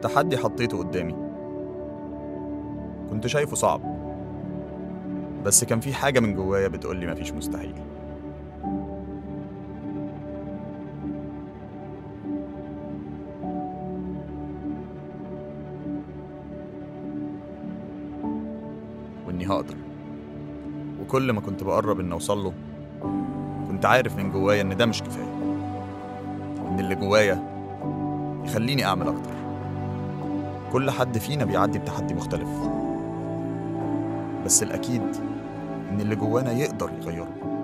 تحدي حطيته قدامي، كنت شايفه صعب، بس كان في حاجة من جوايا بتقولي مفيش مستحيل. وإني هقدر. وكل ما كنت بقرب إن أوصله كنت عارف من جوايا إن ده مش كفاية، وإن اللي جوايا يخليني أعمل أكتر. كل حد فينا بيعدي بتحدي مختلف، بس الأكيد إن اللي جوانا يقدر يغيره.